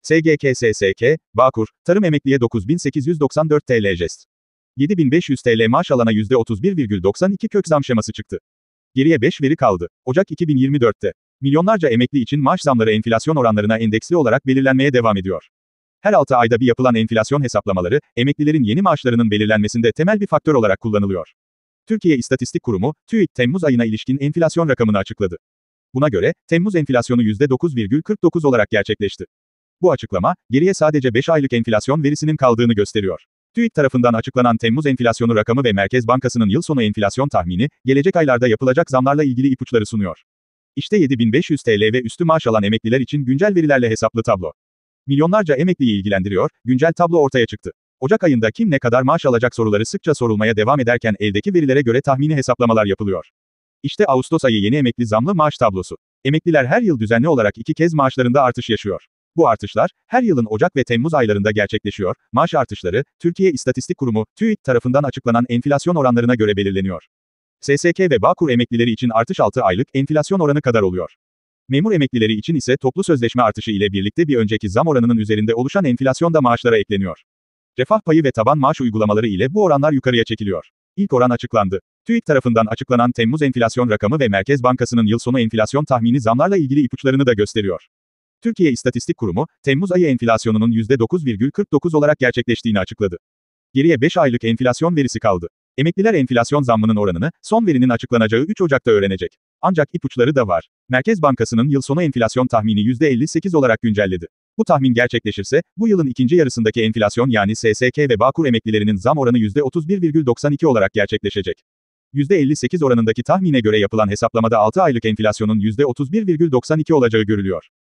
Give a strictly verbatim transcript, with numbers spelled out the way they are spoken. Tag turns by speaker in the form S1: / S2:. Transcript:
S1: S G K S S K, Bağkur, tarım emekliye dokuz bin sekiz yüz doksan dört TL jest. yedi bin beş yüz TL maaş alana yüzde otuz bir virgül doksan iki kök zam şeması çıktı. Geriye beş veri kaldı. Ocak iki bin yirmi dörtte. Milyonlarca emekli için maaş zamları enflasyon oranlarına endeksli olarak belirlenmeye devam ediyor. Her altı ayda bir yapılan enflasyon hesaplamaları, emeklilerin yeni maaşlarının belirlenmesinde temel bir faktör olarak kullanılıyor. Türkiye İstatistik Kurumu, TÜİK, Temmuz ayına ilişkin enflasyon rakamını açıkladı. Buna göre, Temmuz enflasyonu yüzde dokuz virgül kırk dokuz olarak gerçekleşti. Bu açıklama, geriye sadece beş aylık enflasyon verisinin kaldığını gösteriyor. TÜİK tarafından açıklanan Temmuz enflasyonu rakamı ve Merkez Bankası'nın yıl sonu enflasyon tahmini, gelecek aylarda yapılacak zamlarla ilgili ipuçları sunuyor. İşte yedi bin beş yüz TL ve üstü maaş alan emekliler için güncel verilerle hesaplı tablo. Milyonlarca emekliyi ilgilendiriyor, güncel tablo ortaya çıktı. Ocak ayında kim ne kadar maaş alacak soruları sıkça sorulmaya devam ederken eldeki verilere göre tahmini hesaplamalar yapılıyor. İşte Ağustos ayı yeni emekli zamlı maaş tablosu. Emekliler her yıl düzenli olarak iki kez maaşlarında artış yaşıyor. Bu artışlar, her yılın Ocak ve Temmuz aylarında gerçekleşiyor. Maaş artışları, Türkiye İstatistik Kurumu, TÜİK tarafından açıklanan enflasyon oranlarına göre belirleniyor. S S K ve Bağkur emeklileri için artış altı aylık enflasyon oranı kadar oluyor. Memur emeklileri için ise toplu sözleşme artışı ile birlikte bir önceki zam oranının üzerinde oluşan enflasyon da maaşlara ekleniyor. Refah payı ve taban maaş uygulamaları ile bu oranlar yukarıya çekiliyor. İlk oran açıklandı. TÜİK tarafından açıklanan Temmuz enflasyon rakamı ve Merkez Bankası'nın yıl sonu enflasyon tahmini zamlarla ilgili ipuçlarını da gösteriyor. Türkiye İstatistik Kurumu, Temmuz ayı enflasyonunun yüzde dokuz virgül kırk dokuz olarak gerçekleştiğini açıkladı. Geriye beş aylık enflasyon verisi kaldı. Emekliler enflasyon zammının oranını, son verinin açıklanacağı üç Ocak'ta öğrenecek. Ancak ipuçları da var. Merkez Bankası'nın yıl sonu enflasyon tahmini yüzde elli sekiz olarak güncelledi. Bu tahmin gerçekleşirse, bu yılın ikinci yarısındaki enflasyon yani S S K ve Bağkur emeklilerinin zam oranı yüzde otuz bir virgül doksan iki olarak gerçekleşecek. yüzde elli sekiz oranındaki tahmine göre yapılan hesaplamada altı aylık enflasyonun yüzde otuz bir virgül doksan iki olacağı görülüyor.